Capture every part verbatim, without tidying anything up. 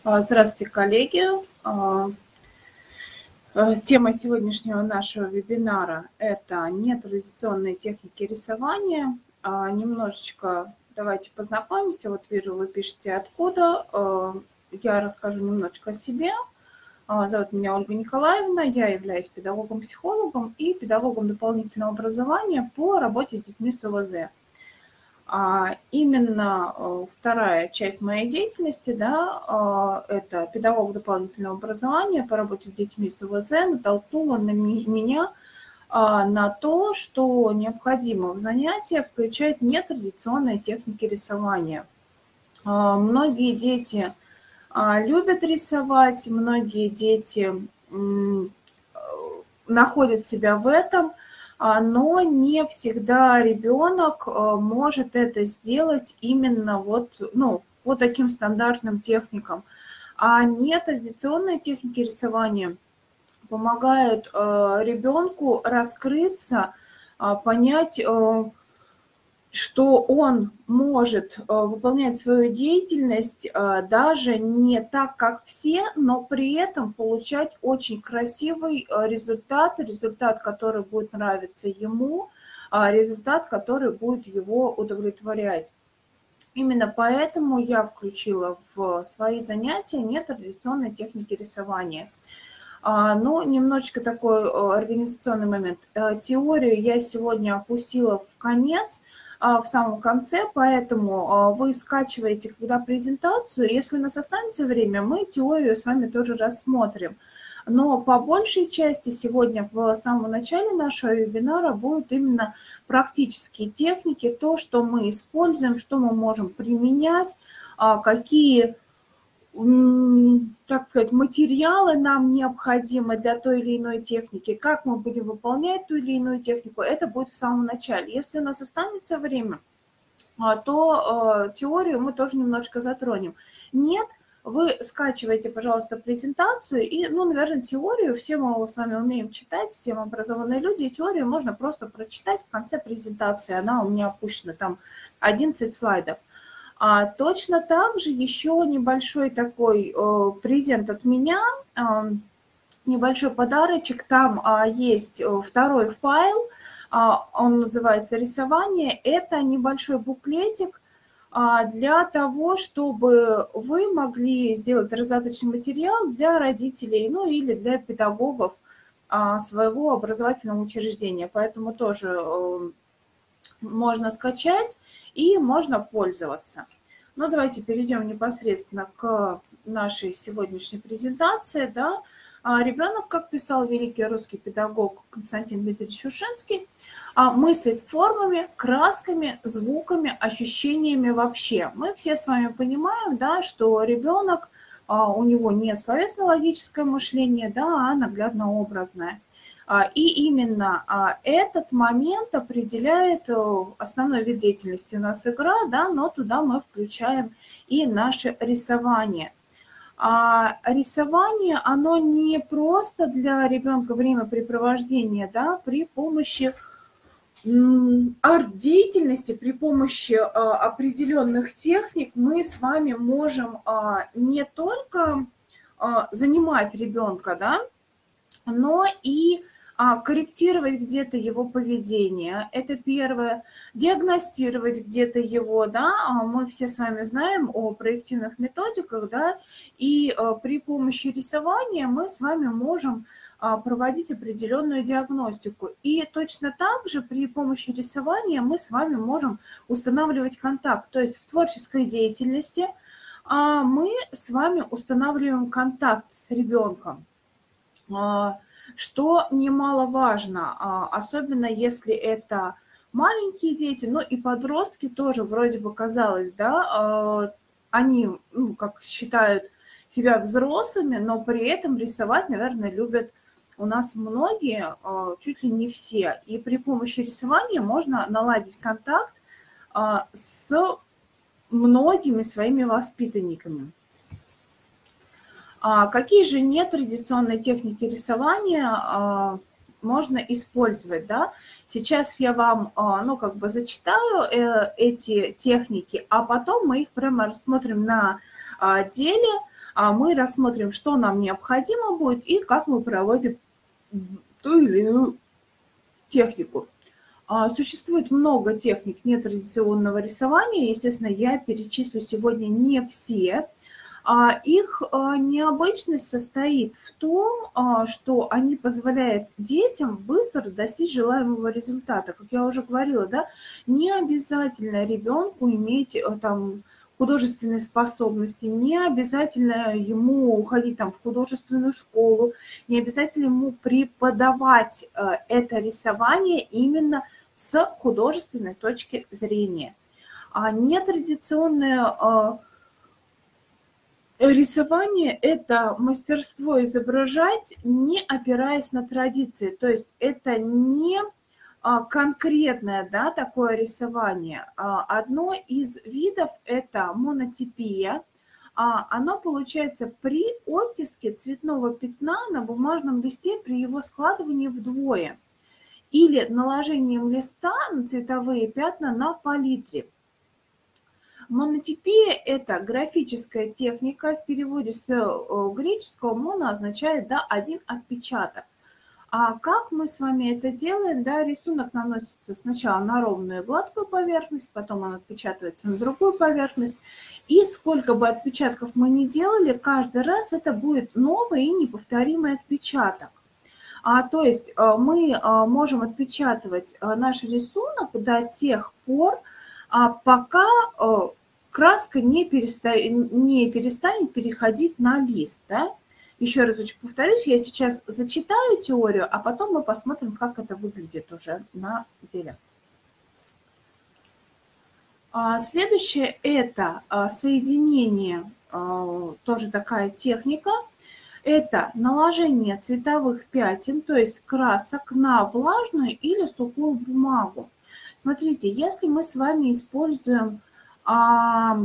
А, Здравствуйте, коллеги. А, э, Тема сегодняшнего нашего вебинара – это нетрадиционные техники рисования. А, Немножечко давайте познакомимся. Вот вижу, вы пишете откуда. А, Я расскажу немножечко о себе. А, Зовут меня Ольга Николаевна. Я являюсь педагогом-психологом и педагогом дополнительного образования по работе с детьми с ОВЗ. А именно э, вторая часть моей деятельности, да, э, это педагог дополнительного образования по работе с детьми с ОВЗ, натолкнула на ми- меня а, на то, что необходимо в занятия включать нетрадиционные техники рисования. А, Многие дети а, любят рисовать, многие дети м, э, находят себя в этом, а, но не всегда ребенок а, может это сделать именно вот, ну, по таким стандартным техникам. А нетрадиционные техники рисования помогают а, ребенку раскрыться, а, понять, а, что он может э, выполнять свою деятельность э, даже не так, как все, но при этом получать очень красивый э, результат, результат, который будет нравиться ему, а результат, который будет его удовлетворять. Именно поэтому я включила в свои занятия нетрадиционные техники рисования. А, Ну, немножечко такой э, организационный момент. Э, Теорию я сегодня опустила в конец, а, в самом конце, поэтому а, вы скачиваете, когда презентацию. Если у нас останется время, мы теорию с вами тоже рассмотрим. Но по большей части сегодня в самом начале нашего вебинара будут именно практические техники, то, что мы используем, что мы можем применять, а, какие, так сказать, материалы нам необходимы для той или иной техники, как мы будем выполнять ту или иную технику, это будет в самом начале. Если у нас останется время, то теорию мы тоже немножко затронем. Нет, вы скачиваете, пожалуйста, презентацию и, ну, наверное, теорию, все мы с вами умеем читать, все мы образованные люди, и теорию можно просто прочитать в конце презентации, она у меня опущена, там одиннадцать слайдов. А точно так же еще небольшой такой э, презент от меня, э, небольшой подарочек. Там э, есть второй файл, э, он называется «Рисование». Это небольшой буклетик э, для того, чтобы вы могли сделать раздаточный материал для родителей, ну или для педагогов э, своего образовательного учреждения. Поэтому тоже э, можно скачать и можно пользоваться. Ну, давайте перейдем непосредственно к нашей сегодняшней презентации. Да. Ребенок, как писал великий русский педагог Константин Дмитриевич Шушенский, мыслит формами, красками, звуками, ощущениями вообще. Мы все с вами понимаем, да, что ребенок, у него не словесно-логическое мышление, да, а наглядно-образное. И именно этот момент определяет основной вид деятельности у нас игра, да, но туда мы включаем и наше рисование. А рисование, оно не просто для ребенка времяпрепровождения, да, при помощи арт-деятельности, при помощи определенных техник мы с вами можем не только занимать ребенка, да, но и а, корректировать где-то его поведение. Это первое. Диагностировать где-то его, да. Мы все с вами знаем о проективных методиках, да, и а, при помощи рисования мы с вами можем а, проводить определенную диагностику. И точно так же при помощи рисования мы с вами можем устанавливать контакт. То есть в творческой деятельности а, мы с вами устанавливаем контакт с ребенком. Что немаловажно, особенно если это маленькие дети, но и подростки тоже, вроде бы казалось, да, они, ну, как считают себя взрослыми, но при этом рисовать, наверное, любят у нас многие, чуть ли не все. И при помощи рисования можно наладить контакт с многими своими воспитанниками. Какие же нетрадиционные техники рисования можно использовать, да? Сейчас я вам, ну, как бы зачитаю эти техники, а потом мы их прямо рассмотрим на деле. а мы рассмотрим, что нам необходимо будет и как мы проводим ту или иную технику. Существует много техник нетрадиционного рисования. Естественно, я перечислю сегодня не все. Их необычность состоит в том, что они позволяют детям быстро достичь желаемого результата. Как я уже говорила, да, не обязательно ребенку иметь там художественные способности, не обязательно ему уходить там в художественную школу, не обязательно ему преподавать это рисование именно с художественной точки зрения. А нетрадиционное рисование – это мастерство изображать, не опираясь на традиции. То есть это не конкретное, да, такое рисование. Одно из видов – это монотипия. Оно получается при оттиске цветного пятна на бумажном листе при его складывании вдвое или наложением листа на цветовые пятна на палитре. Монотипия – это графическая техника. В переводе с греческого «моно» означает, да, один отпечаток. А как мы с вами это делаем? Да, рисунок наносится сначала на ровную гладкую поверхность, потом он отпечатывается на другую поверхность. И сколько бы отпечатков мы ни делали, каждый раз это будет новый и неповторимый отпечаток. А, то есть мы можем отпечатывать наш рисунок до тех пор, пока краска не перестанет, не перестанет переходить на лист. Да? Еще разочек повторюсь, я сейчас зачитаю теорию, а потом мы посмотрим, как это выглядит уже на деле. Следующее – это соединение, тоже такая техника. Это наложение цветовых пятен, то есть красок на влажную или сухую бумагу. Смотрите, если мы с вами используем а,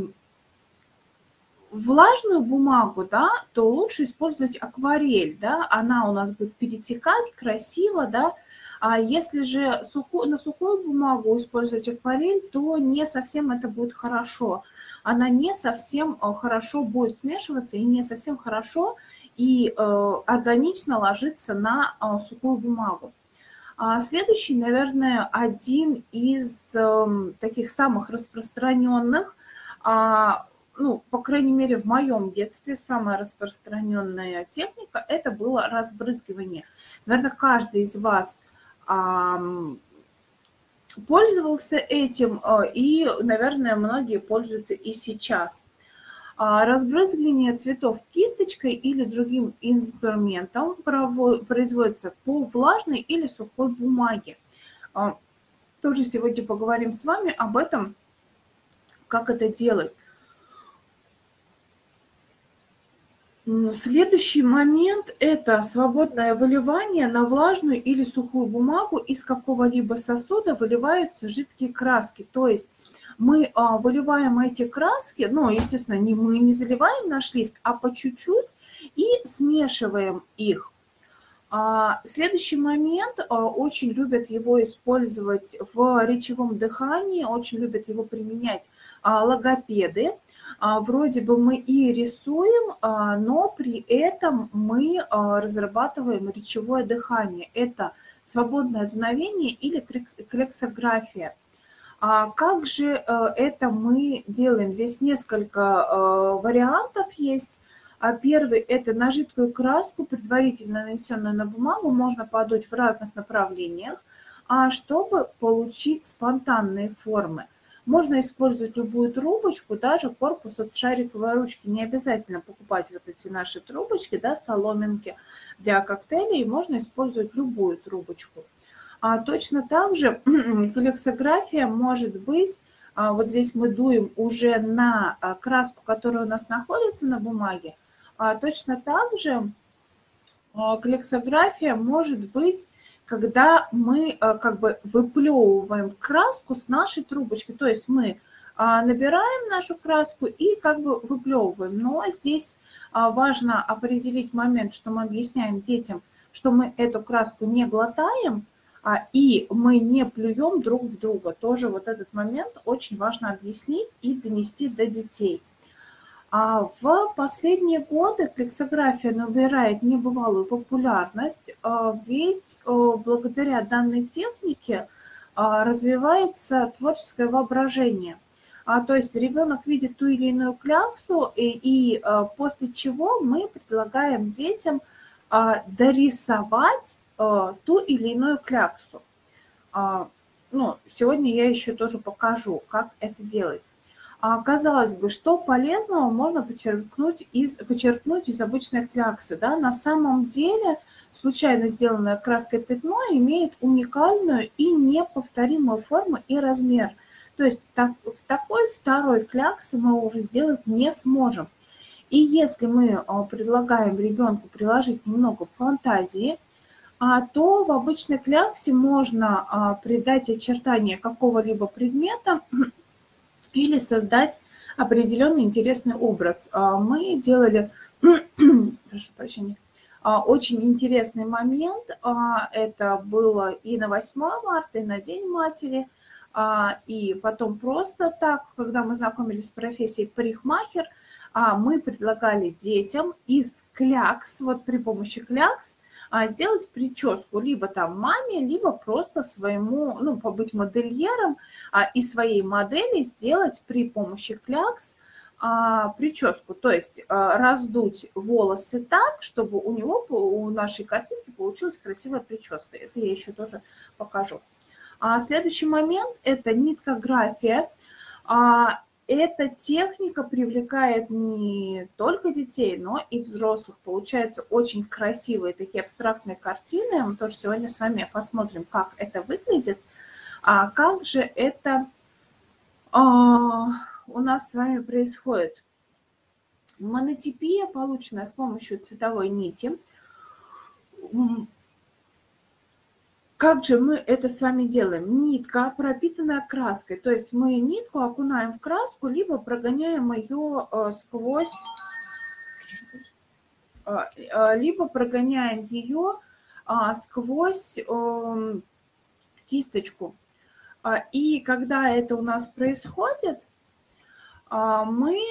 влажную бумагу, да, то лучше использовать акварель, да, она у нас будет перетекать красиво, да. А если же суху, на сухую бумагу использовать акварель, то не совсем это будет хорошо. Она не совсем хорошо будет смешиваться и не совсем хорошо и э, органично ложится на э, сухую бумагу. А следующий, наверное, один из э, таких самых распространенных, э, ну, по крайней мере, в моем детстве самая распространенная техника – это было разбрызгивание. Наверное, каждый из вас э, пользовался этим, э, и, наверное, многие пользуются и сейчас. Разбрызгивание цветов кисточкой или другим инструментом производится по влажной или сухой бумаге. Тоже сегодня поговорим с вами об этом, как это делать. Следующий момент – это свободное выливание. На влажную или сухую бумагу из какого-либо сосуда выливаются жидкие краски, то есть мы а, выливаем эти краски, ну, естественно, не, мы не заливаем наш лист, а по чуть-чуть и смешиваем их. А, следующий момент, а, очень любят его использовать в речевом дыхании, очень любят его применять а, логопеды. А, вроде бы мы и рисуем, а, но при этом мы а, разрабатываем речевое дыхание. Это свободное дуновение или клексография. А как же это мы делаем? Здесь несколько вариантов есть. Первый – это на жидкую краску, предварительно нанесенную на бумагу, можно подуть в разных направлениях, чтобы получить спонтанные формы. Можно использовать любую трубочку, даже корпус от шариковой ручки. Не обязательно покупать вот эти наши трубочки, да, соломинки для коктейлей. Можно использовать любую трубочку. А точно так же клексография может быть, а вот здесь мы дуем уже на краску, которая у нас находится на бумаге, а точно так же клексография может быть, когда мы как бы выплевываем краску с нашей трубочки, то есть мы набираем нашу краску и как бы выплевываем. Но здесь важно определить момент, что мы объясняем детям, что мы эту краску не глотаем, и мы не плюем друг в друга. Тоже вот этот момент очень важно объяснить и донести до детей. А в последние годы флексография набирает небывалую популярность, а, ведь а, благодаря данной технике а, развивается творческое воображение. А, то есть ребенок видит ту или иную кляксу, и, и а, после чего мы предлагаем детям а, дорисовать а, ту или иную кляксу. А, ну, сегодня я еще тоже покажу, как это делать. А, казалось бы, что полезного можно почерпнуть из, почерпнуть из обычной кляксы. Да? На самом деле случайно сделанное краской пятно имеет уникальную и неповторимую форму и размер. То есть так, в такой второй кляксы мы уже сделать не сможем. И если мы а, предлагаем ребенку приложить немного фантазии, а, то в обычной кляксе можно а, придать очертания какого-либо предмета или создать определенный интересный образ. А, Мы делали, прошу прощения, а, очень интересный момент. А, Это было и на восьмое марта, и на День матери, а, и потом просто так, когда мы знакомились с профессией парикмахер, а, мы предлагали детям из клякс, вот при помощи клякс, а, сделать прическу либо там маме, либо просто своему, ну, побыть модельером, а, и своей модели сделать при помощи клякс а, прическу. То есть а, раздуть волосы так, чтобы у него, у нашей картинки получилась красивая прическа. Это я еще тоже покажу. А следующий момент – это ниткография. А, Эта техника привлекает не только детей, но и взрослых. Получаются очень красивые такие абстрактные картины. Мы тоже сегодня с вами посмотрим, как это выглядит. А как же это а, у нас с вами происходит? Монотипия, полученная с помощью цветовой нити. Как же мы это с вами делаем? Нитка, пропитанная краской. То есть мы нитку окунаем в краску, либо прогоняем ее сквозь, либо прогоняем ее сквозь кисточку. И когда это у нас происходит, мы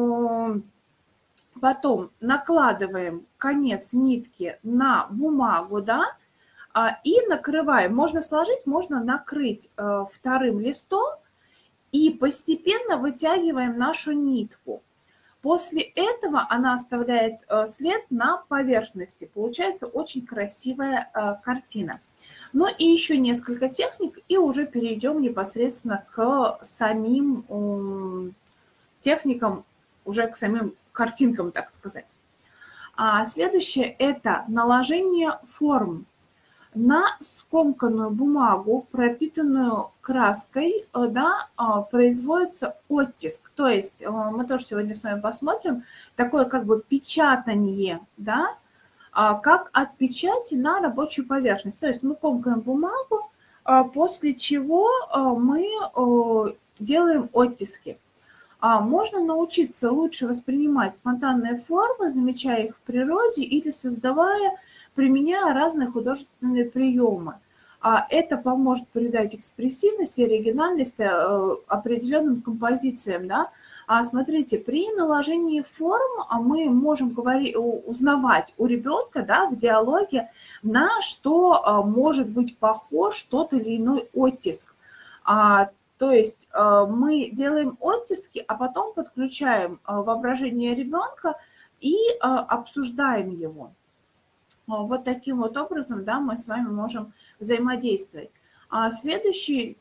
потом накладываем конец нитки на бумагу, да, и накрываем. Можно сложить, можно накрыть вторым листом и постепенно вытягиваем нашу нитку. После этого она оставляет след на поверхности. Получается очень красивая картина. Ну и еще несколько техник, и уже перейдем непосредственно к самим техникам, уже к самим картинкам, так сказать. А следующее – это наложение форм на скомканную бумагу, пропитанную краской, да, производится оттиск. То есть мы тоже сегодня с вами посмотрим такое как бы печатание, да, как от печати на рабочую поверхность. То есть мы комкаем бумагу, после чего мы делаем оттиски. Можно научиться лучше воспринимать спонтанные формы, замечая их в природе или создавая, применяя разные художественные приемы. Это поможет придать экспрессивность и оригинальность определенным композициям, да. А смотрите, при наложении форм мы можем говорить, узнавать у ребенка, да, в диалоге, на что может быть похож тот или иной оттиск. А, то есть мы делаем оттиски, а потом подключаем воображение ребенка и обсуждаем его. Вот таким вот образом, да, мы с вами можем взаимодействовать. А следующий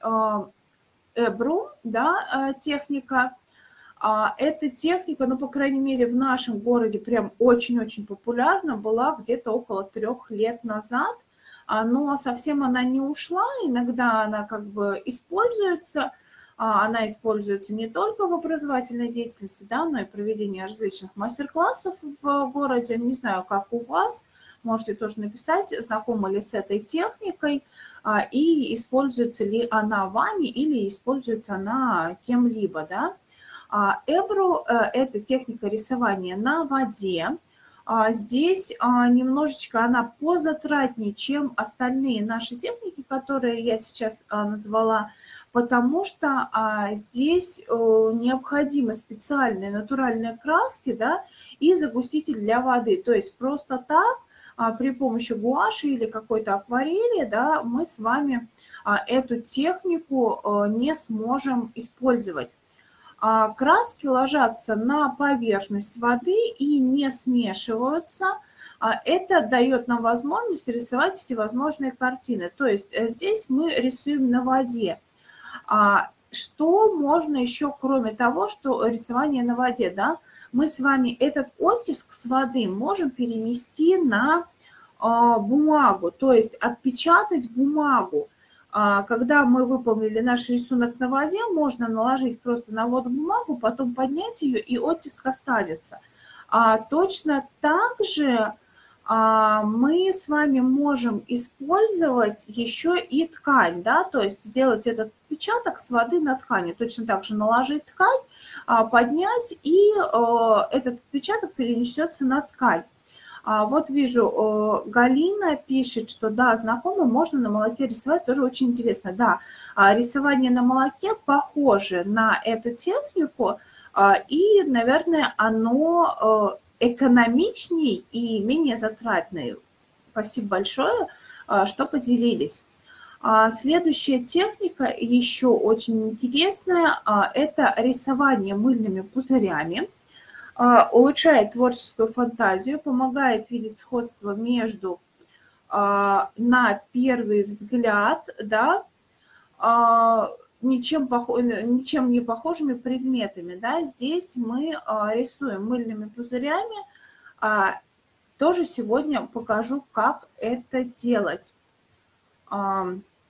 эбру, да, техника. Эта техника, ну, по крайней мере, в нашем городе прям очень-очень популярна, была где-то около трех лет назад, но совсем она не ушла, иногда она как бы используется, она используется не только в образовательной деятельности, да, но и проведении различных мастер-классов в городе. Не знаю, как у вас, можете тоже написать, знакомы ли с этой техникой, и используется ли она вами или используется она кем-либо, да. Эбру – это техника рисования на воде. Здесь немножечко она позатратнее, чем остальные наши техники, которые я сейчас назвала, потому что а, здесь а, необходимы специальные натуральные краски, да, и загуститель для воды. То есть просто так а, при помощи гуаши или какой-то акварели, да, мы с вами а, эту технику а, не сможем использовать. А, краски ложатся на поверхность воды и не смешиваются. А, это дает нам возможность рисовать всевозможные картины. То есть здесь мы рисуем на воде. А что можно еще, кроме того, что рисование на воде, да, мы с вами этот оттиск с воды можем перенести на а, бумагу, то есть отпечатать бумагу. А, когда мы выполнили наш рисунок на воде, можно наложить просто на воду бумагу, потом поднять ее, и оттиск останется. А, точно так же а, мы с вами можем использовать еще и ткань, да, то есть сделать этот отпечаток с воды на ткани. Точно так же наложить ткань, а, поднять, и а, этот отпечаток перенесется на ткань. А, вот вижу, а, Галина пишет, что да, знакомо, можно на молоке рисовать, тоже очень интересно. Да, а, рисование на молоке похоже на эту технику, а, и, наверное, оно а, экономичней и менее затратный. Спасибо большое, что поделились. Следующая техника, еще очень интересная, это рисование мыльными пузырями. Улучшает творческую фантазию, помогает видеть сходство между, на первый взгляд, да, Ничем, пох... ничем не похожими предметами. Да? Здесь мы а, рисуем мыльными пузырями. А, тоже сегодня покажу, как это делать. А,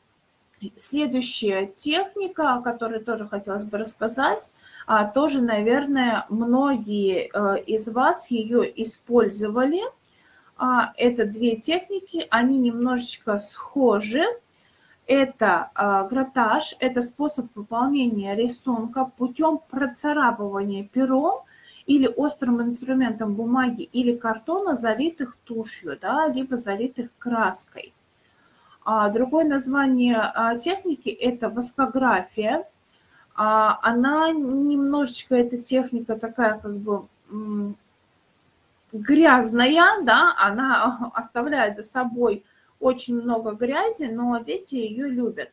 следующая техника, о которой тоже хотелось бы рассказать, а, тоже, наверное, многие а, из вас ее использовали. А, это две техники, они немножечко схожи. Это э, гратаж, это способ выполнения рисунка путем процарапывания пером или острым инструментом бумаги или картона, залитых тушью, да, либо залитых краской. А, другое название а, техники – это воскография. А, она немножечко, эта техника такая как бы м, грязная, да, она оставляет за собой очень много грязи, но дети ее любят.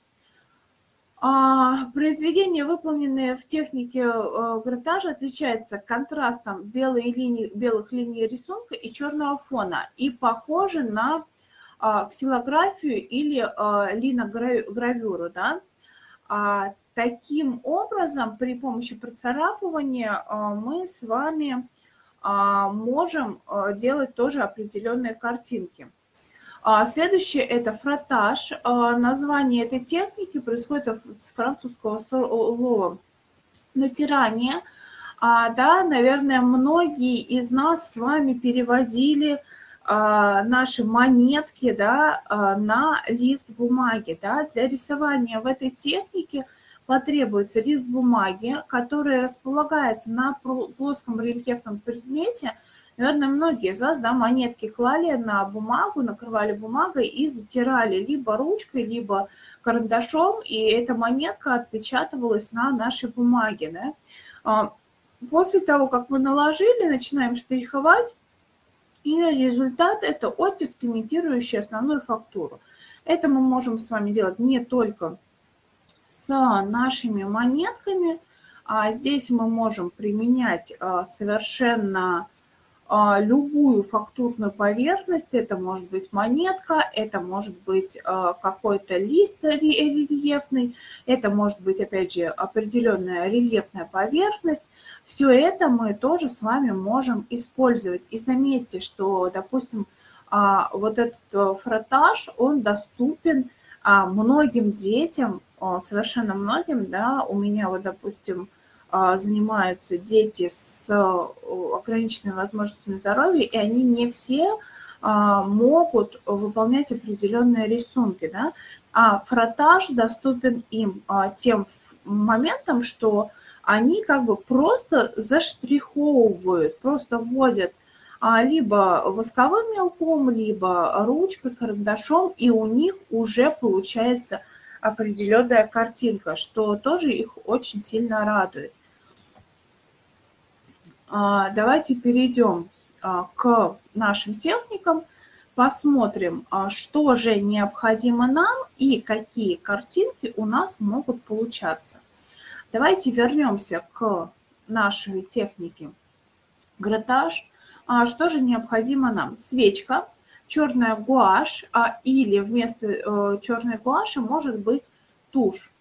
А, произведения, выполненные в технике а, гратажа, отличаются контрастом белой линии, белых линий рисунка и черного фона и похожи на а, ксилографию или а, линогравюру. Да? А, таким образом, при помощи процарапывания а, мы с вами а, можем а, делать тоже определенные картинки. Следующее – это фротаж. Название этой техники происходит от французского слова «натирание». Да, наверное, многие из нас с вами переводили наши монетки, да, на лист бумаги. Да. Для рисования в этой технике потребуется лист бумаги, который располагается на плоском рельефном предмете. Наверное, многие из вас, да, монетки клали на бумагу, накрывали бумагой и затирали либо ручкой, либо карандашом, и эта монетка отпечатывалась на нашей бумаге. Да. После того, как мы наложили, начинаем штриховать, и результат – это оттиск, имитирующий основную фактуру. Это мы можем с вами делать не только с нашими монетками, а здесь мы можем применять совершенно любую фактурную поверхность. Это может быть монетка, это может быть какой-то лист рельефный, это может быть, опять же, определенная рельефная поверхность. Все это мы тоже с вами можем использовать. И заметьте, что, допустим, вот этот фротаж, он доступен многим детям, совершенно многим, да, у меня вот, допустим, занимаются дети с ограниченными возможностями здоровья, и они не все могут выполнять определенные рисунки, да? А фротаж доступен им тем моментом, что они как бы просто заштриховывают, просто вводят либо восковым мелком, либо ручкой, карандашом, и у них уже получается определенная картинка, что тоже их очень сильно радует. Давайте перейдем к нашим техникам, посмотрим, что же необходимо нам и какие картинки у нас могут получаться. Давайте вернемся к нашей технике гратаж. Что же необходимо нам? Свечка, черная гуашь, или вместо черной гуаши может быть тушь,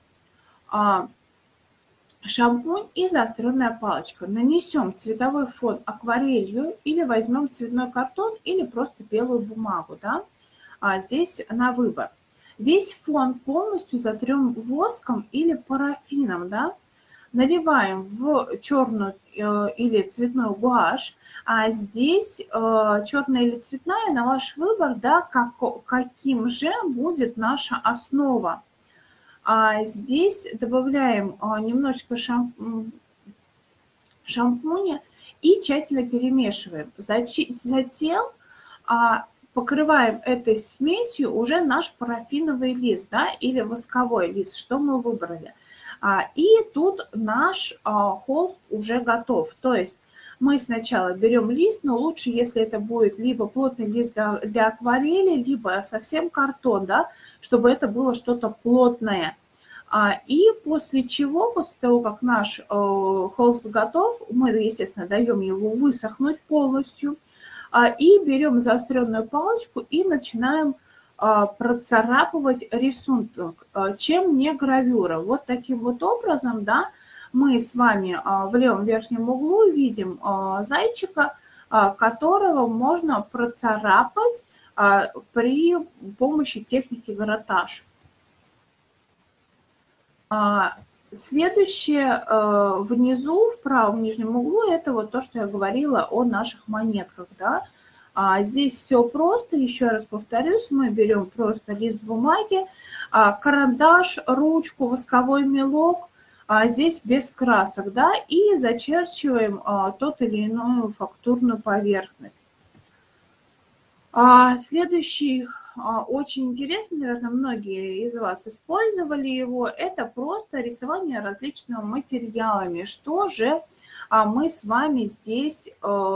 шампунь и заостренная палочка. Нанесем цветовой фон акварелью или возьмем цветной картон или просто белую бумагу. Да? А здесь на выбор. Весь фон полностью затрем воском или парафином. Да? Наливаем в черную э, или цветную гуашь. А здесь э, черная или цветная, на ваш выбор, да, как, каким же будет наша основа. А здесь добавляем немножечко шамп... шампуня и тщательно перемешиваем. Затем покрываем этой смесью уже наш парафиновый лист, да, или восковой лист, что мы выбрали. И тут наш холст уже готов. То есть мы сначала берем лист, но лучше, если это будет либо плотный лист для, для акварели, либо совсем картон, да, чтобы это было что-то плотное. И после чего, после того, как наш холст готов, мы, естественно, даем его высохнуть полностью, и берем заостренную палочку и начинаем процарапывать рисунок, чем не гравюра. Вот таким вот образом, да, мы с вами в левом верхнем углу видим зайчика, которого можно процарапать при помощи техники гратаж. Следующее внизу, в правом нижнем углу, это вот то, что я говорила о наших монетках. Да? Здесь все просто, еще раз повторюсь, мы берем просто лист бумаги, карандаш, ручку, восковой мелок, здесь без красок, да, и зачерчиваем тот или иную фактурную поверхность. Следующий, очень интересный, наверное, многие из вас использовали его, это просто рисование различными материалами. Что же мы с вами здесь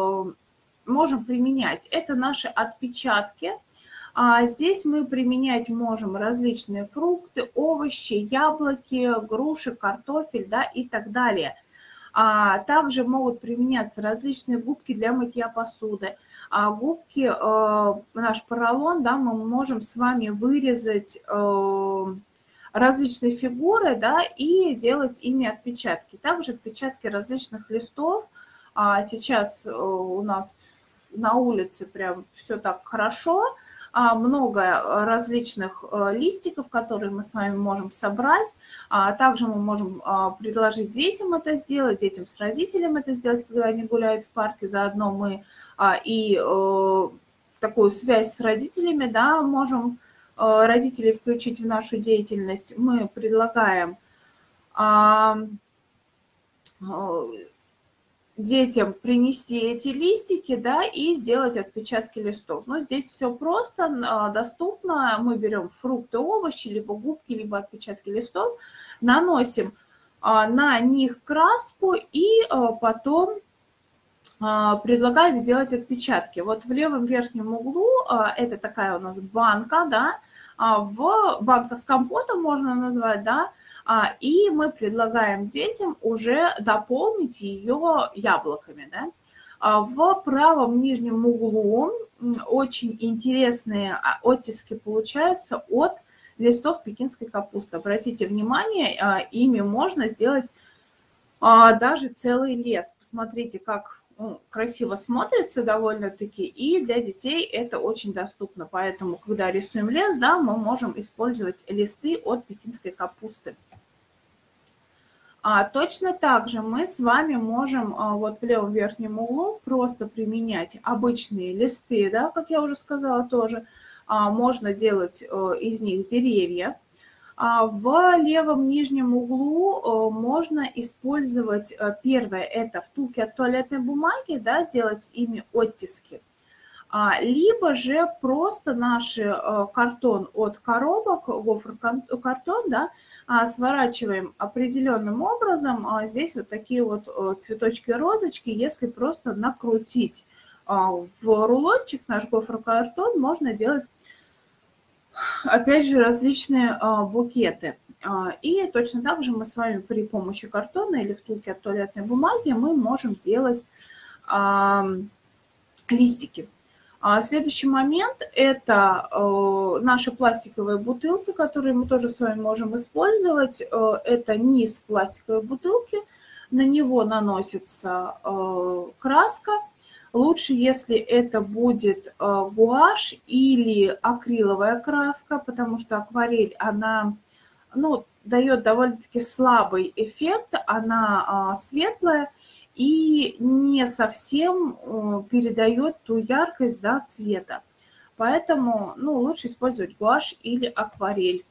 можем применять? Это наши отпечатки. Здесь мы применять можем различные фрукты, овощи, яблоки, груши, картофель, да, и так далее. Также могут применяться различные губки для мытья посуды. А губки, э, наш поролон, да, мы можем с вами вырезать э, различные фигуры, да, и делать ими отпечатки. Также отпечатки различных листов. А сейчас э, у нас на улице прям все так хорошо. А, много различных э, листиков, которые мы с вами можем собрать. А также мы можем а, предложить детям это сделать, детям с родителями это сделать, когда они гуляют в парке. Заодно мы а, и а, такую связь с родителями, да, можем а, родителей включить в нашу деятельность. Мы предлагаем а, а, детям принести эти листики, да, и сделать отпечатки листов. Но здесь все просто, а, доступно. Мы берем фрукты, овощи, либо губки, либо отпечатки листов, наносим а, на них краску и а, потом а, предлагаем сделать отпечатки. Вот в левом верхнем углу а, это такая у нас банка, да, а, в банка с компотом можно назвать, да, а, и мы предлагаем детям уже дополнить ее яблоками, да. А в правом нижнем углу очень интересные оттиски получаются от листов пекинской капусты. Обратите внимание, ими можно сделать даже целый лес. Посмотрите, как ну, красиво смотрится довольно-таки, и для детей это очень доступно. Поэтому, когда рисуем лес, да, мы можем использовать листы от пекинской капусты. А точно так же мы с вами можем вот в левом верхнем углу просто применять обычные листы, да, как я уже сказала тоже. Можно делать из них деревья. В левом нижнем углу можно использовать, первое, это втулки от туалетной бумаги, да, делать ими оттиски. А, либо же просто наш а, картон от коробок, гофр-картон, да, а, сворачиваем определенным образом. А, здесь вот такие вот а, цветочки-розочки, если просто накрутить а, в рулончик наш гофр-картон, можно делать, опять же, различные а, букеты. А, и точно так же мы с вами при помощи картона или втулки от туалетной бумаги мы можем делать а, листики. А следующий момент – это э, наши пластиковые бутылки, которые мы тоже с вами можем использовать. Э, это низ пластиковой бутылки, на него наносится э, краска. Лучше, если это будет э, гуашь или акриловая краска, потому что акварель, она, ну, дает довольно-таки слабый эффект, она э, светлая и не совсем передает ту яркость, да, цвета. Поэтому, ну, лучше использовать гуашь или акварель.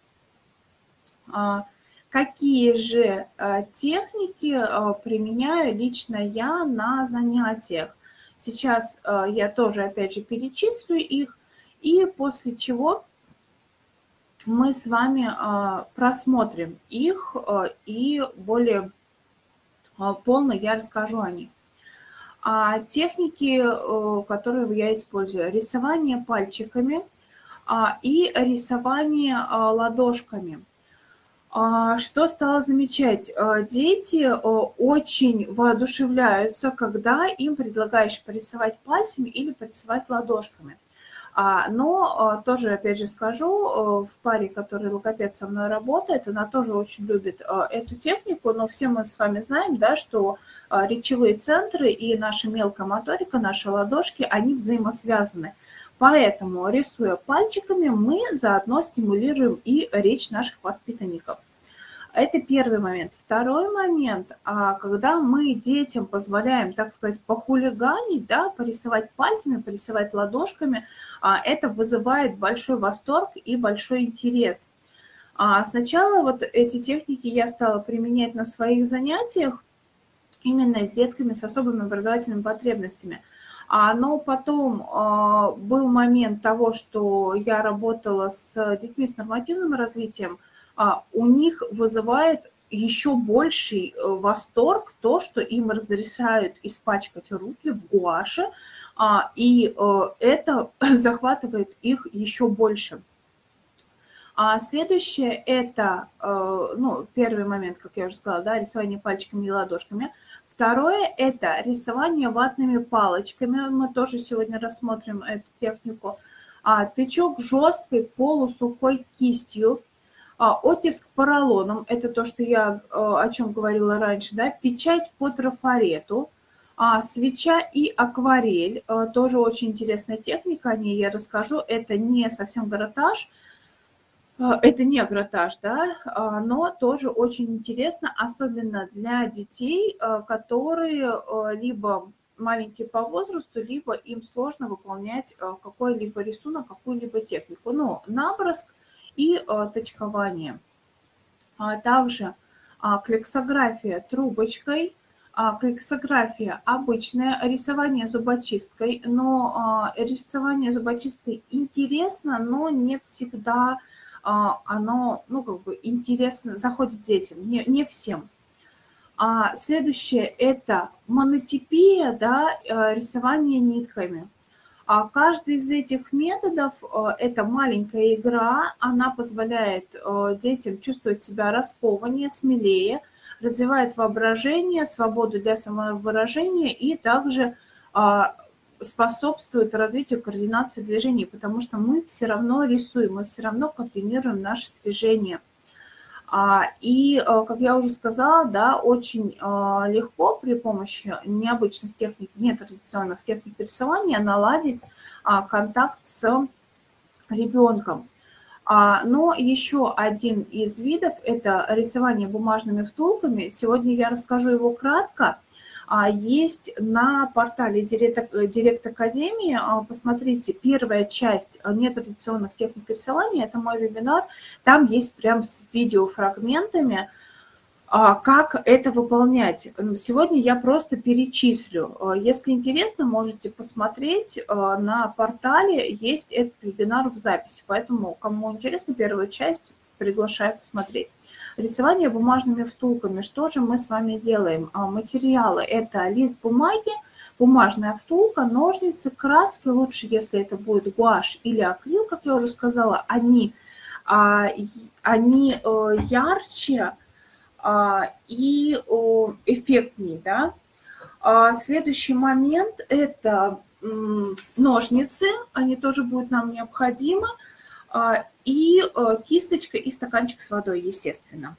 Какие же техники применяю лично я на занятиях? Сейчас я тоже, опять же, перечислю их, и после чего мы с вами просмотрим их и более полно я расскажу о них. А техники, которые я использую: рисование пальчиками и рисование ладошками. Что стала замечать? Дети очень воодушевляются, когда им предлагаешь порисовать пальцами или порисовать ладошками. Но тоже, опять же, скажу, в паре, который логопед со мной работает, она тоже очень любит эту технику, но все мы с вами знаем, да, что речевые центры и наша мелкая моторика, наши ладошки, они взаимосвязаны. Поэтому, рисуя пальчиками, мы заодно стимулируем и речь наших воспитанников. Это первый момент. Второй момент, когда мы детям позволяем, так сказать, похулиганить, да, порисовать пальцами, порисовать ладошками, это вызывает большой восторг и большой интерес. Сначала вот эти техники я стала применять на своих занятиях, именно с детками с особыми образовательными потребностями. Но потом был момент того, что я работала с детьми с нормативным развитием, у них вызывает еще больший восторг то, что им разрешают испачкать руки в гуаше, и это захватывает их еще больше. А следующее – это, ну, первый момент, как я уже сказала, да, рисование пальчиками и ладошками. Второе – это рисование ватными палочками. Мы тоже сегодня рассмотрим эту технику. А, тычок жесткой полусухой кистью. А, оттиск поролоном – это то, что я о чем говорила раньше, да, печать по трафарету. А, свеча и акварель а, – тоже очень интересная техника, о ней я расскажу. Это не совсем гратаж. Это не гратаж, да, но тоже очень интересно, особенно для детей, которые либо маленькие по возрасту, либо им сложно выполнять какой-либо рисунок, какую-либо технику. Ну, наброск и точкование. Также клексография трубочкой, клексография обычная, рисование зубочисткой. Но рисование зубочисткой интересно, но не всегда оно, ну, как бы интересно, заходит детям, не, не всем. А следующее – это монотипия, да, рисование нитками. А каждый из этих методов – это маленькая игра, она позволяет детям чувствовать себя раскованнее, смелее, развивает воображение, свободу для самовыражения и также способствует развитию координации движений, потому что мы все равно рисуем, мы все равно координируем наши движения. И, как я уже сказала, да, очень легко при помощи необычных техник, нетрадиционных техник рисования наладить контакт с ребенком. Но еще один из видов – это рисование бумажными втулками. Сегодня я расскажу его кратко. Есть на портале Директ Академии, посмотрите, первая часть нетрадиционных техник рисования, это мой вебинар, там есть прям с видеофрагментами А как это выполнять? Сегодня я просто перечислю. Если интересно, можете посмотреть на портале, есть этот вебинар в записи. Поэтому, кому интересна первая часть, приглашаю посмотреть. Рисование бумажными втулками. Что же мы с вами делаем? Материалы – это лист бумаги, бумажная втулка, ножницы, краски. Лучше, если это будет гуашь или акрил, как я уже сказала, они, они ярче и эффектнее, да. Следующий момент – это ножницы, они тоже будут нам необходимы, и кисточка и стаканчик с водой, естественно.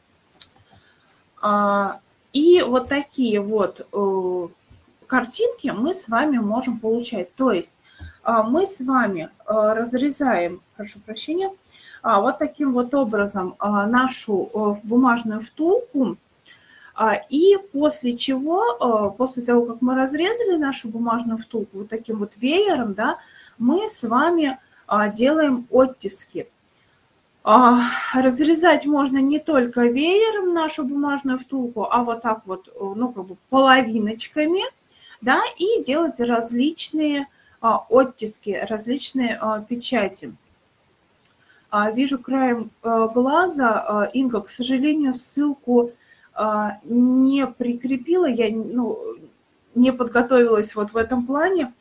И вот такие вот картинки мы с вами можем получать. То есть мы с вами разрезаем, прошу прощения, вот таким вот образом нашу бумажную втулку, и после чего, после того, как мы разрезали нашу бумажную втулку вот таким вот веером, да, мы с вами делаем оттиски. Разрезать можно не только веером нашу бумажную втулку, а вот так вот, ну, как бы половиночками, да, и делать различные оттиски, различные печати. Вижу краем глаза, Инга, к сожалению, ссылку не прикрепила, я ну, не подготовилась вот в этом плане,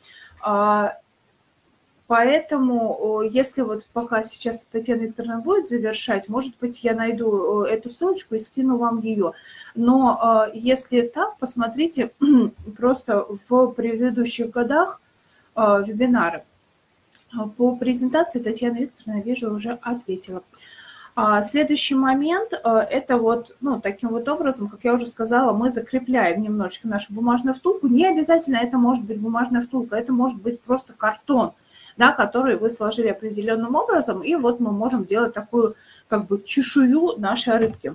поэтому если вот пока сейчас Татьяна Викторовна будет завершать, может быть, я найду эту ссылочку и скину вам ее. Но если так, посмотрите просто в предыдущих годах вебинары. По презентации Татьяна Викторовна, вижу, уже ответила. Следующий момент – это вот, ну, таким вот образом, как я уже сказала, мы закрепляем немножечко нашу бумажную втулку. Не обязательно это может быть бумажная втулка, это может быть просто картон, да, который вы сложили определенным образом, и вот мы можем делать такую как бы чешую нашей рыбки.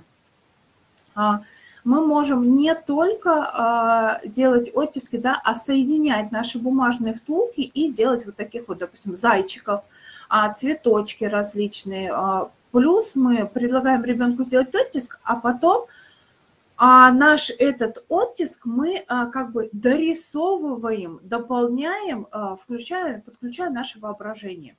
Мы можем не только делать оттиски, да, а соединять наши бумажные втулки и делать вот таких вот, допустим, зайчиков, цветочки различные. Плюс мы предлагаем ребенку сделать оттиск, а потом наш этот оттиск мы как бы дорисовываем, дополняем, включая, подключая наше воображение.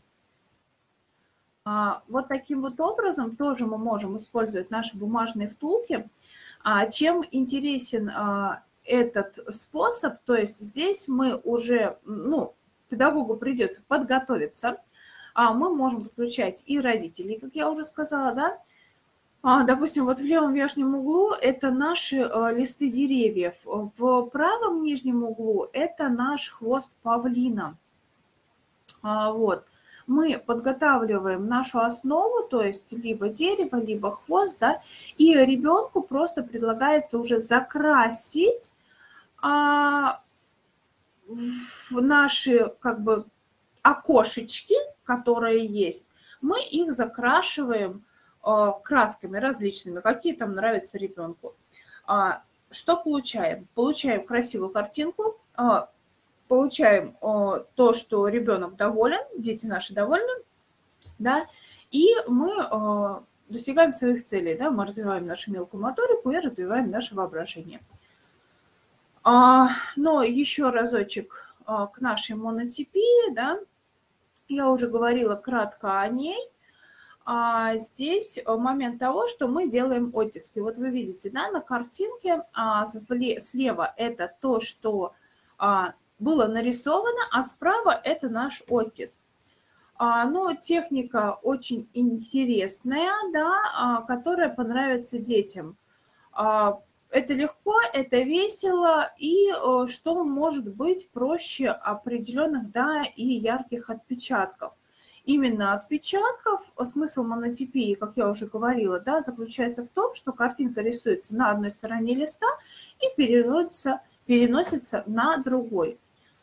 Вот таким вот образом тоже мы можем использовать наши бумажные втулки. Чем интересен этот способ, то есть здесь мы уже, ну, педагогу придется подготовиться, мы можем подключать и родителей, как я уже сказала, да. Допустим, вот в левом верхнем углу это наши листы деревьев, в правом нижнем углу это наш хвост павлина. Вот. Мы подготавливаем нашу основу, то есть либо дерево, либо хвост, да, и ребенку просто предлагается уже закрасить а, в наши как бы окошечки, которые есть, мы их закрашиваем а, красками различными, какие там нравятся ребенку. А, что получаем? Получаем красивую картинку. А, Получаем о, то, что ребенок доволен, дети наши довольны, да, и мы о, достигаем своих целей, да, мы развиваем нашу мелкую моторику и развиваем наше воображение. А, но еще разочек а, к нашей монотипии, да, я уже говорила кратко о ней. А здесь момент того, что мы делаем оттиски. Вот вы видите, да, на картинке а, слева это то, что а, было нарисовано, а справа это наш оттиск. Но техника очень интересная, да, которая понравится детям. Это легко, это весело, и что может быть проще определенных, да, и ярких отпечатков. Именно отпечатков, смысл монотипии, как я уже говорила, да, заключается в том, что картинка рисуется на одной стороне листа и переносится, переносится на другой.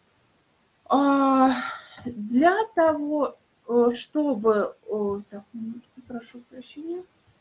Для того, чтобы... Так, прошу прощения.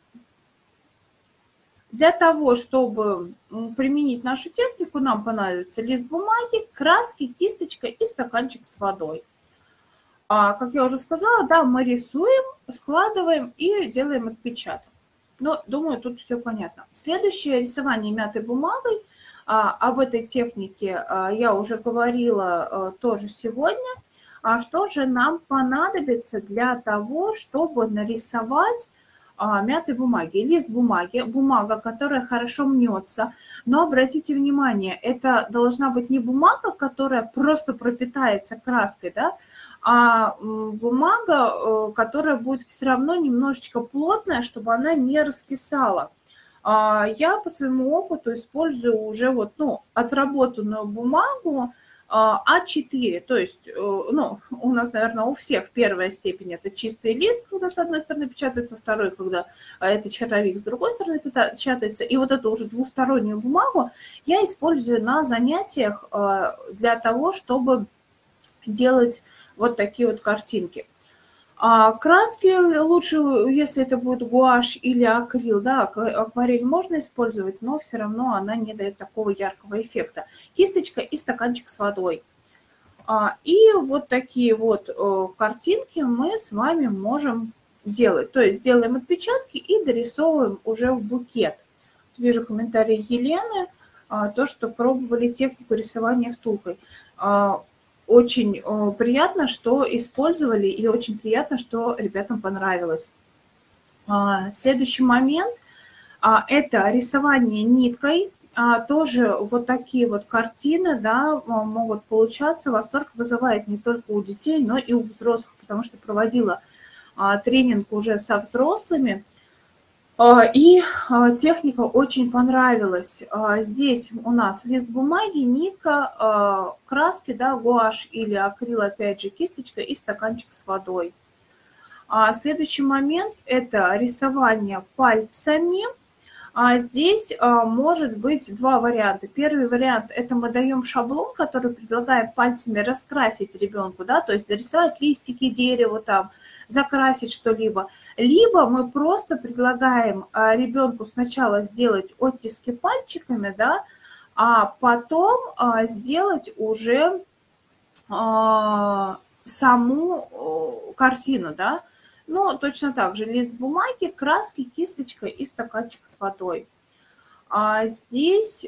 Для того, чтобы применить нашу технику, нам понадобится лист бумаги, краски, кисточка и стаканчик с водой. Как я уже сказала, да, мы рисуем, складываем и делаем отпечаток. Ну, думаю, тут все понятно. Следующее рисование мятой бумагой. А, об этой технике а, я уже говорила а, тоже сегодня. А что же нам понадобится для того, чтобы нарисовать а, мятой бумаги? Лист бумаги, бумага, которая хорошо мнется. Но обратите внимание, это должна быть не бумага, которая просто пропитается краской, да, а бумага, которая будет все равно немножечко плотная, чтобы она не раскисала. Я по своему опыту использую уже вот, ну, отработанную бумагу а четыре, то есть, ну, у нас, наверное, у всех первая степень это чистый лист, когда с одной стороны печатается, второй, когда это черновик с другой стороны печатается, и вот эту уже двустороннюю бумагу я использую на занятиях для того, чтобы делать вот такие вот картинки. А краски лучше, если это будет гуашь или акрил, да, акварель можно использовать, но все равно она не дает такого яркого эффекта. Кисточка и стаканчик с водой. И вот такие вот картинки мы с вами можем делать. То есть делаем отпечатки и дорисовываем уже в букет. Вижу комментарий Елены, то, что пробовали технику рисования втулкой. Очень приятно, что использовали, и очень приятно, что ребятам понравилось. Следующий момент – это рисование ниткой. Тоже вот такие вот картины, да, могут получаться. Восторг вызывает не только у детей, но и у взрослых, потому что проводила тренинг уже со взрослыми. И техника очень понравилась. Здесь у нас лист бумаги, нитка, краски, да, гуашь или акрил, опять же, кисточка и стаканчик с водой. Следующий момент – это рисование пальцами. Здесь может быть два варианта. Первый вариант – это мы даем шаблон, который предлагаем пальцами раскрасить ребенку, да, то есть дорисовать листики дерева, там, закрасить что-либо. Либо мы просто предлагаем ребенку сначала сделать оттиски пальчиками, да, а потом сделать уже саму картину, да. Ну, точно так же лист бумаги, краски, кисточка и стаканчик с водой. А здесь,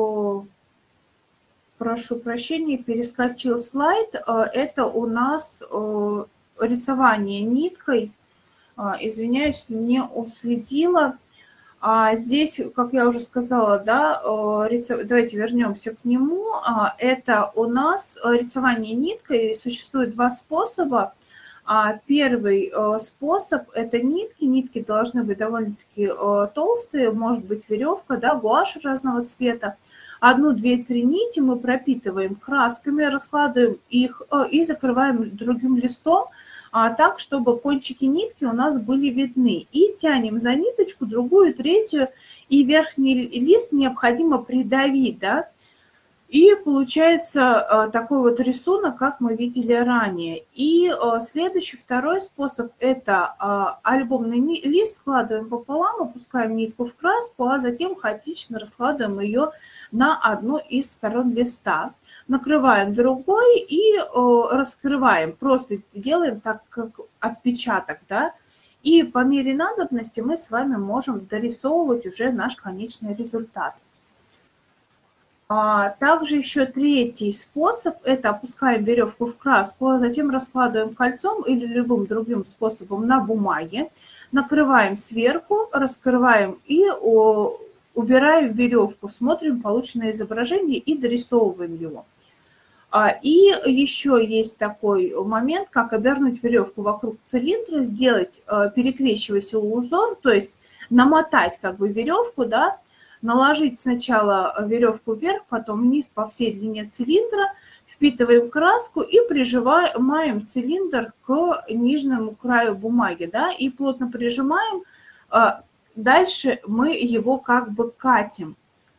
прошу прощения, перескочил слайд, это у нас рисование ниткой. Извиняюсь, не уследила. А здесь, как я уже сказала, да, давайте вернемся к нему. Это у нас рисование ниткой. Существует два способа. Первый способ – это нитки. Нитки должны быть довольно-таки толстые, может быть веревка, да, гуашь разного цвета. Одну, две, три нити мы пропитываем красками, раскладываем их и закрываем другим листом, а так, чтобы кончики нитки у нас были видны. И тянем за ниточку, другую, третью, и верхний лист необходимо придавить, да. И получается такой вот рисунок, как мы видели ранее. И следующий, второй способ, это альбомный лист складываем пополам, опускаем нитку в краску, а затем хаотично раскладываем ее на одну из сторон листа. Накрываем другой и раскрываем, просто делаем так, как отпечаток, да. И по мере надобности мы с вами можем дорисовывать уже наш конечный результат. Также еще третий способ – это опускаем веревку в краску, а затем раскладываем кольцом или любым другим способом на бумаге, накрываем сверху, раскрываем и убираем веревку, смотрим полученное изображение и дорисовываем его. И еще есть такой момент, как обернуть веревку вокруг цилиндра, сделать перекрещивающийся узор, то есть намотать как бы веревку, да, наложить сначала веревку вверх, потом вниз по всей длине цилиндра, впитываем краску и прижимаем цилиндр к нижнему краю бумаги, да, и плотно прижимаем. Дальше мы его как бы катим.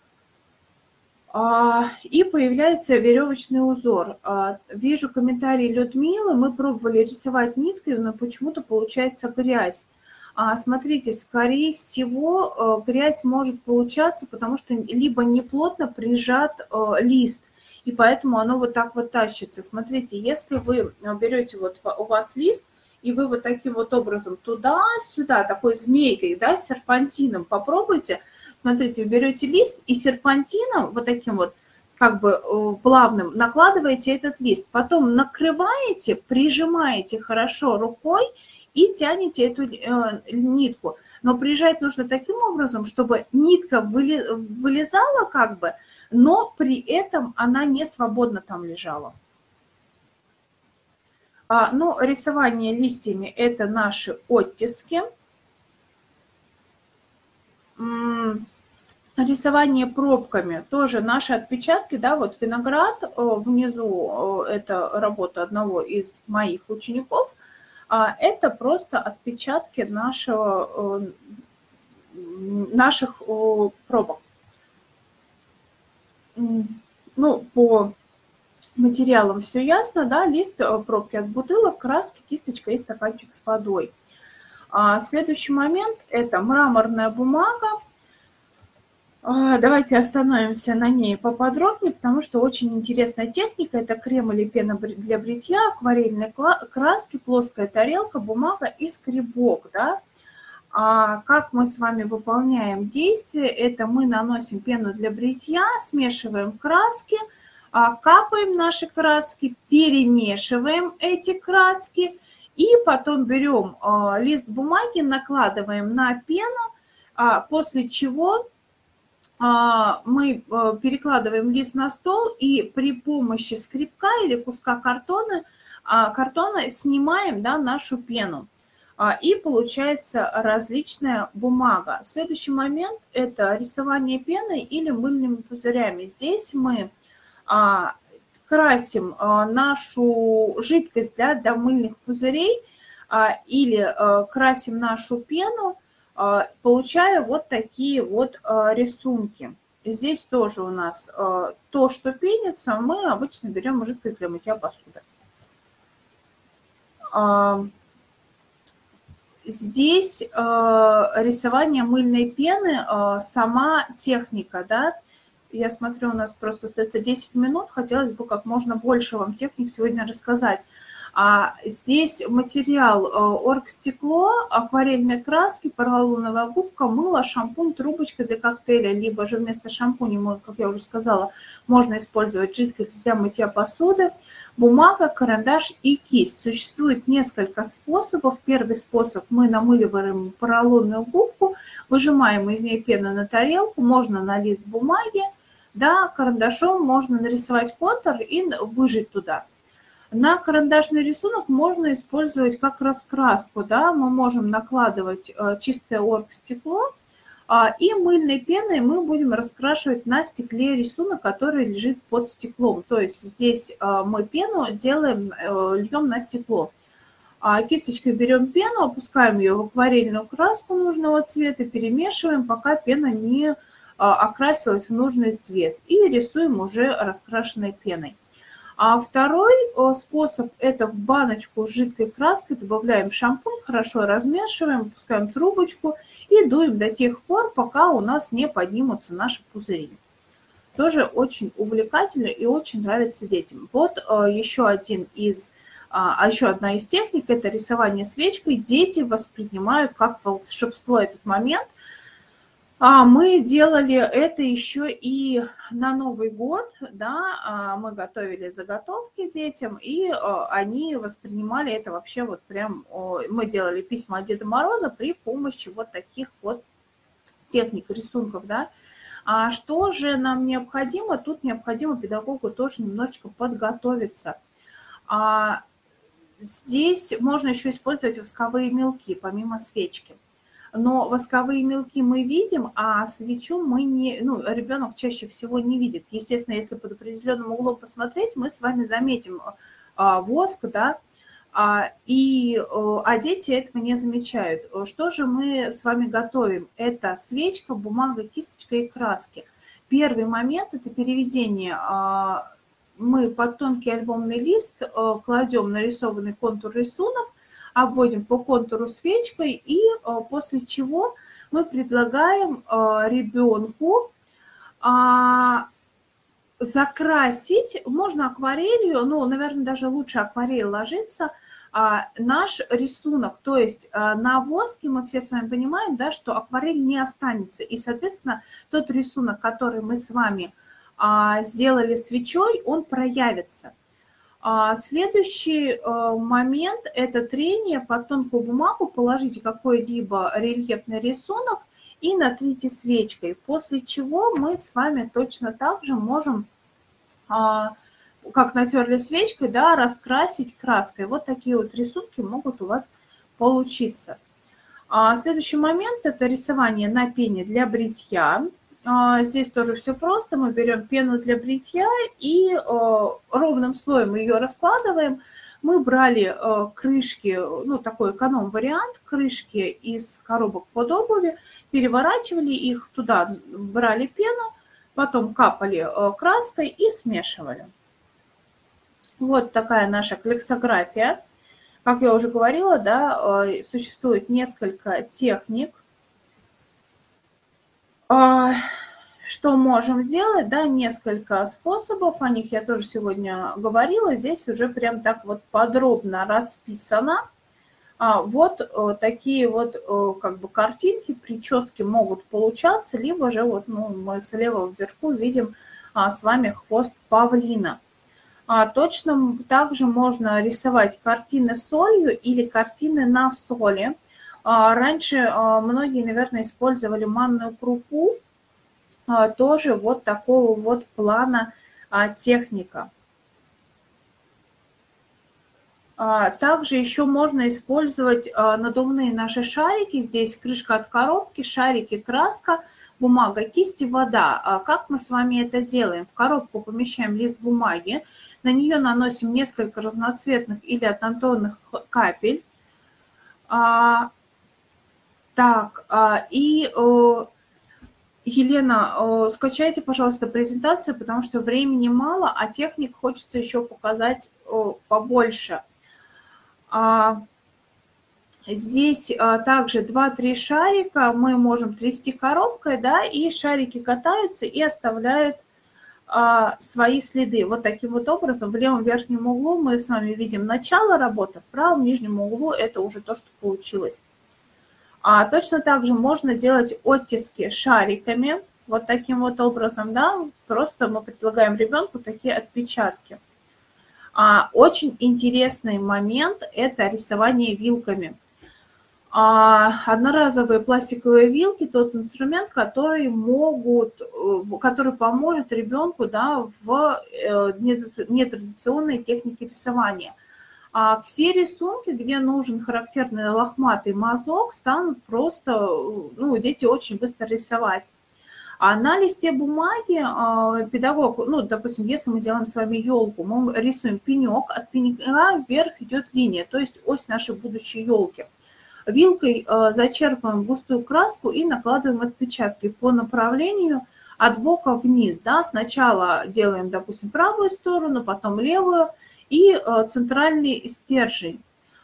И появляется веревочный узор. Вижу комментарий Людмилы. Мы пробовали рисовать ниткой, но почему-то получается грязь. Смотрите, скорее всего, грязь может получаться, потому что либо неплотно прижат лист, и поэтому оно вот так вот тащится. Смотрите, если вы берете, вот у вас лист, и вы вот таким вот образом туда-сюда, такой змейкой, да, серпантином попробуйте. Смотрите, вы берете лист и серпантином, вот таким вот, как бы плавным, накладываете этот лист. Потом накрываете, прижимаете хорошо рукой и тянете эту э, нитку. Но прижать нужно таким образом, чтобы нитка выли, вылезала как бы, но при этом она не свободно там лежала. А, ну, рисование листьями – это наши оттиски. Рисование пробками – тоже наши отпечатки, да, вот виноград, внизу это работа одного из моих учеников, а это просто отпечатки нашего, наших пробок. Ну, по материалам все ясно, да, лист, пробки от бутылок, краски, кисточка и стаканчик с водой. А следующий момент – это мраморная бумага. Давайте остановимся на ней поподробнее, потому что очень интересная техника. Это крем или пена для бритья, акварельные краски, плоская тарелка, бумага и скребок. Да? А как мы с вами выполняем действие? Это мы наносим пену для бритья, смешиваем краски, капаем наши краски, перемешиваем эти краски и потом берем лист бумаги, накладываем на пену, после чего мы перекладываем лист на стол и при помощи скребка или куска картона, картона снимаем, да, нашу пену. И получается различная бумага. Следующий момент – это рисование пеной или мыльными пузырями. Здесь мы красим нашу жидкость, да, для мыльных пузырей или красим нашу пену, получая вот такие вот рисунки. Здесь тоже у нас то, что пенится, мы обычно берем жидкость для мытья посуды. Здесь рисование мыльной пены, сама техника, да. Я смотрю, у нас просто остается десять минут, хотелось бы как можно больше вам техник сегодня рассказать. А здесь материал оргстекло, акварельные краски, поролоновая губка, мыло, шампунь, трубочка для коктейля, либо же вместо шампуня, как я уже сказала, можно использовать жидкость для мытья посуды, бумага, карандаш и кисть. Существует несколько способов. Первый способ: мы намыливаем поролоновую губку, выжимаем из нее пену на тарелку, можно на лист бумаги, да, карандашом можно нарисовать контур и выжать туда. На карандашный рисунок можно использовать как раскраску, да, мы можем накладывать чистое оргстекло, и мыльной пеной мы будем раскрашивать на стекле рисунок, который лежит под стеклом. То есть здесь мы пену делаем, льем на стекло. Кисточкой берем пену, опускаем ее в акварельную краску нужного цвета, перемешиваем, пока пена не окрасилась в нужный цвет, и рисуем уже раскрашенной пеной. А второй способ – это в баночку с жидкой краской добавляем шампунь, хорошо размешиваем, опускаем трубочку и дуем до тех пор, пока у нас не поднимутся наши пузыри. Тоже очень увлекательно и очень нравится детям. Вот еще один из, а еще одна из техник – это рисование свечкой. Дети воспринимают как волшебство этот момент. А мы делали это еще и на Новый год, да, мы готовили заготовки детям, и они воспринимали это вообще вот прям, мы делали письма от Деда Мороза при помощи вот таких вот техник, рисунков, да. А что же нам необходимо? Тут необходимо педагогу тоже немножечко подготовиться. А здесь можно еще использовать восковые мелки, помимо свечки. Но восковые мелки мы видим, а свечу мы не, ну, ребенок чаще всего не видит. Естественно, если под определенным углом посмотреть, мы с вами заметим а, воск, да, а, и, а дети этого не замечают. Что же мы с вами готовим? Это свечка, бумага, кисточка и краски. Первый момент – это переведение. А, мы под тонкий альбомный лист а, кладем нарисованный контур рисунок, обводим по контуру свечкой, и после чего мы предлагаем ребенку закрасить, можно акварелью, ну, наверное, даже лучше акварель ложится, а, наш рисунок, то есть а, на воске мы все с вами понимаем, да, что акварель не останется. И, соответственно, тот рисунок, который мы с вами а, сделали свечой, он проявится. А, следующий а, момент – это трение под тонкую бумагу. Положите какой-либо рельефный рисунок и натрите свечкой, после чего мы с вами точно так же можем, а, как натерли свечкой, да, раскрасить краской. Вот такие вот рисунки могут у вас получиться. А следующий момент – это рисование на пене для бритья. А здесь тоже все просто. Мы берем пену для бритья и а, ровным слоем ее раскладываем. Мы брали а, крышки, ну такой эконом-вариант, крышки из коробок под обуви, переворачивали их, туда брали пену, потом капали а, краской и смешивали. Вот такая наша клексография. Как я уже говорила, да, существует несколько техник. Что можем делать, да, несколько способов, о них я тоже сегодня говорила. Здесь уже прям так вот подробно расписано. Вот такие вот как бы картинки, прически могут получаться, либо же вот, ну, мы слева вверху видим с вами хвост павлина. А точно также можно рисовать картины солью или картины на соли. А раньше а, многие, наверное, использовали манную крупу. А, тоже вот такого вот плана а, техника. А, также еще можно использовать а, надувные наши шарики. Здесь крышка от коробки, шарики, краска, бумага, кисти, вода. А как мы с вами это делаем? В коробку помещаем лист бумаги. На нее наносим несколько разноцветных или однотонных капель. А, так, а, и э, Елена, э, скачайте, пожалуйста, презентацию, потому что времени мало, а техник хочется еще показать э, побольше. А, здесь а, также два-три шарика мы можем трясти коробкой, да, и шарики катаются и оставляют свои следы. Вот таким вот образом в левом верхнем углу мы с вами видим начало работы, в правом нижнем углу это уже то, что получилось. А точно так же можно делать оттиски шариками, вот таким вот образом, да, просто мы предлагаем ребенку такие отпечатки. А очень интересный момент – это рисование вилками. А одноразовые пластиковые вилки – тот инструмент, который, могут, который поможет ребенку, да, в нетрадиционной технике рисования. А все рисунки, где нужен характерный лохматый мазок, станут просто, ну, дети очень быстро рисовать. А на листе бумаги педагог, ну, допустим, если мы делаем с вами елку, мы рисуем пенек, от пенька вверх идет линия, то есть ось нашей будущей елки. Вилкой зачерпываем густую краску и накладываем отпечатки по направлению от бока вниз. Да? Сначала делаем, допустим, правую сторону, потом левую и центральный стержень.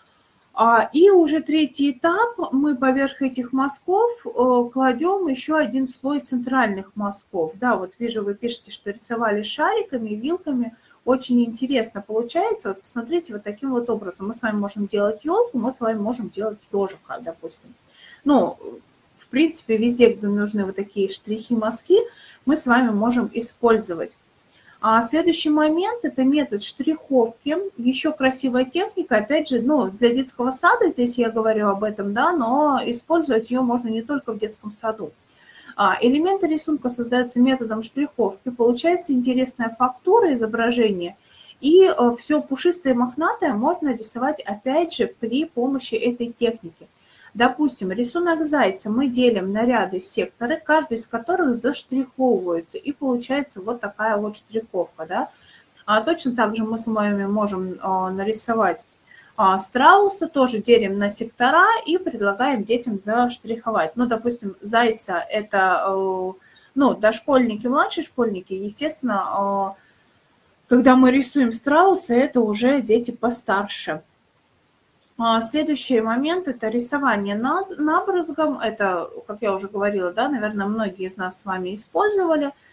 И уже третий этап, мы поверх этих мазков кладем еще один слой центральных мазков. Да, вот вижу, вы пишете, что рисовали шариками, вилками. Очень интересно получается. Вот посмотрите, вот таким вот образом. Мы с вами можем делать елку, мы с вами можем делать ежика, допустим. Ну, в принципе, везде, где нужны вот такие штрихи-мазки, мы с вами можем использовать. А следующий момент – это метод штриховки. Еще красивая техника, опять же, ну, для детского сада, здесь я говорю об этом, да, но использовать ее можно не только в детском саду. Элементы рисунка создаются методом штриховки, получается интересная фактура изображения, и все пушистое и мохнатое можно рисовать опять же при помощи этой техники. Допустим, рисунок зайца мы делим на ряды секторы, каждый из которых заштриховывается, и получается вот такая вот штриховка. Да? А точно так же мы с вами можем нарисовать страуса, тоже делим на сектора и предлагаем детям заштриховать. Ну, допустим, зайца – это, ну, дошкольники, младшие школьники, естественно, когда мы рисуем страуса, это уже дети постарше. Следующий момент – это рисование набрызгом. Это, как я уже говорила, да, наверное, многие из нас с вами использовали.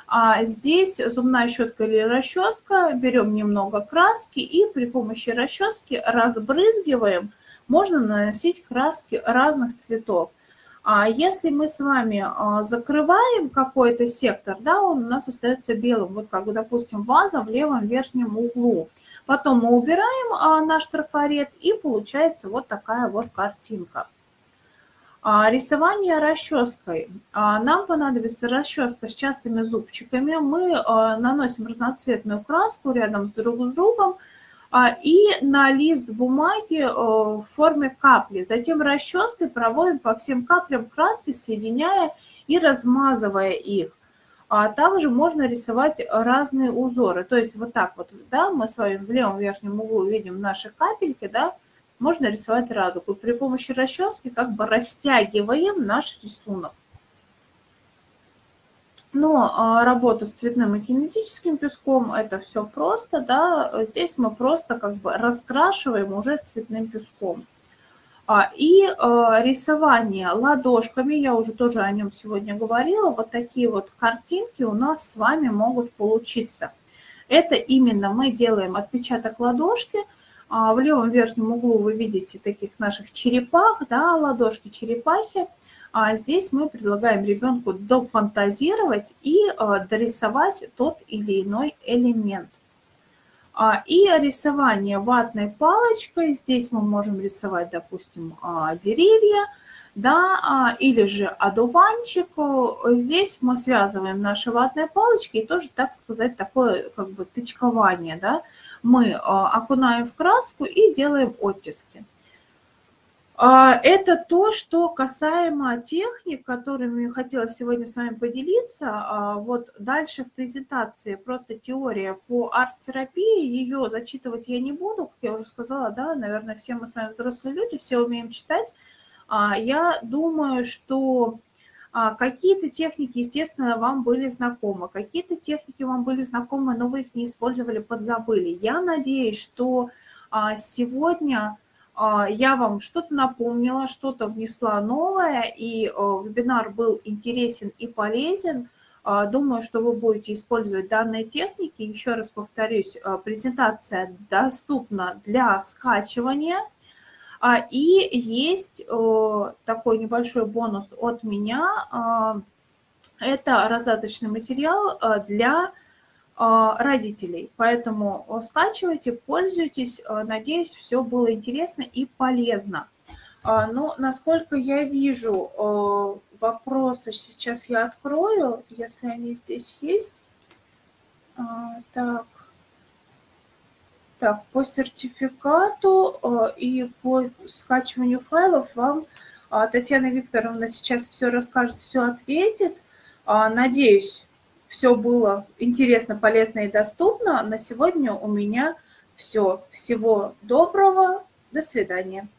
А здесь зубная щетка или расческа, берем немного краски и при помощи расчески разбрызгиваем. Можно наносить краски разных цветов. А если мы с вами закрываем какой-то сектор, да, он у нас остается белым, вот как, допустим, ваза в левом верхнем углу. Потом мы убираем наш трафарет, и получается вот такая вот картинка. Рисование расческой. Нам понадобится расческа с частыми зубчиками. Мы наносим разноцветную краску рядом с друг с другом и на лист бумаги в форме капли. Затем расческой проводим по всем каплям краски, соединяя и размазывая их. А также можно рисовать разные узоры. То есть вот так вот, да, мы с вами в левом верхнем углу видим наши капельки, да, можно рисовать радугу. При помощи расчески как бы растягиваем наш рисунок. Но работа с цветным и кинетическим песком, это все просто, да, здесь мы просто как бы раскрашиваем уже цветным песком. И рисование ладошками, я уже тоже о нем сегодня говорила, вот такие вот картинки у нас с вами могут получиться. Это именно мы делаем отпечаток ладошки. В левом верхнем углу вы видите таких наших черепах, да, ладошки черепахи. А здесь мы предлагаем ребенку дофантазировать и дорисовать тот или иной элемент. И рисование ватной палочкой. Здесь мы можем рисовать, допустим, деревья, да, или же одуванчик. Здесь мы связываем наши ватные палочки и тоже, так сказать, такое как бы тычкование, да. Мы окунаем в краску и делаем оттиски. Это то, что касаемо техник, которыми хотела сегодня с вами поделиться. Вот дальше в презентации просто теория по арт-терапии. Ее зачитывать я не буду, как я уже сказала, да, наверное, все мы с вами взрослые люди, все умеем читать. Я думаю, что какие-то техники, естественно, вам были знакомы, какие-то техники вам были знакомы, но вы их не использовали, подзабыли. Я надеюсь, что сегодня я вам что-то напомнила, что-то внесла новое, и вебинар был интересен и полезен. Думаю, что вы будете использовать данные техники. Еще раз повторюсь, презентация доступна для скачивания. И есть такой небольшой бонус от меня. Это раздаточный материал для родителей. Поэтому скачивайте, пользуйтесь. Надеюсь, все было интересно и полезно. Но насколько я вижу, вопросы сейчас я открою, если они здесь есть. Так. Так, по сертификату и по скачиванию файлов вам Татьяна Викторовна сейчас все расскажет, все ответит. Надеюсь, все было интересно, полезно и доступно. На сегодня у меня все. Всего доброго. До свидания.